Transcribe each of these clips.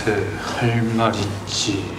글쎄, 할 말 있지.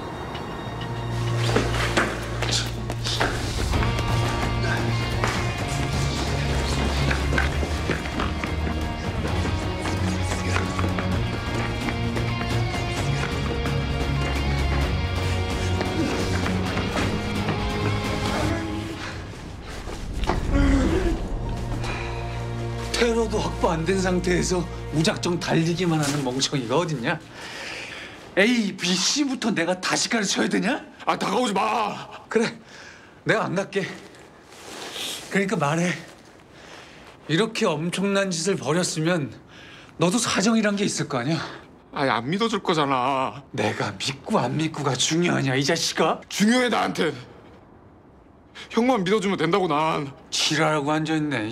테러도 확보 안 된 상태에서 무작정 달리기만 하는 멍청이가 어딨냐? A, B, C부터 내가 다시 가르쳐야 되냐? 아, 다가오지 마. 그래, 내가 안 갈게. 그러니까 말해. 이렇게 엄청난 짓을 벌였으면 너도 사정이란 게 있을 거 아니야? 아니, 안 믿어줄 거잖아. 내가 믿고 안 믿고가 중요하냐, 이 자식아? 중요해, 나한텐. 형만 믿어주면 된다고, 난. 지랄하고 앉아있네.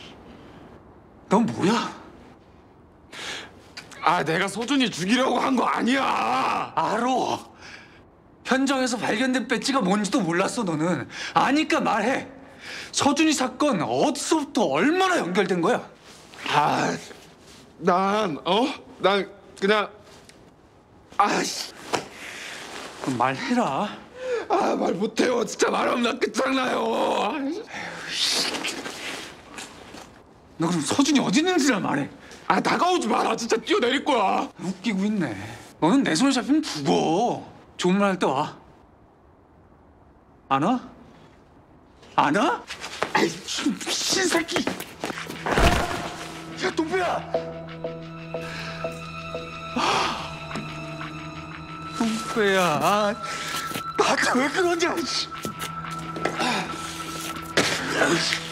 넌 뭐야? 아, 내가 서준이 죽이려고 한 거 아니야. 알아. 현장에서 발견된 배지가 뭔지도 몰랐어, 너는. 아니까 말해. 서준이 사건 어디서부터 얼마나 연결된 거야? 난 그냥, 아씨. 그럼 말해라. 말 못해요. 진짜 말하면 나 끝장나요. 너 그럼 서준이 어디 있는지나 말해. 아, 다가오지 마. 나 진짜 뛰어내릴 거야. 웃기고 있네. 너는 내 손에 잡히면 죽어. 좋은 말 할 때 와. 안 와? 안 와? 아이, 미친 새끼. 야, 동배야. 동배야. 나한테 왜 그러냐.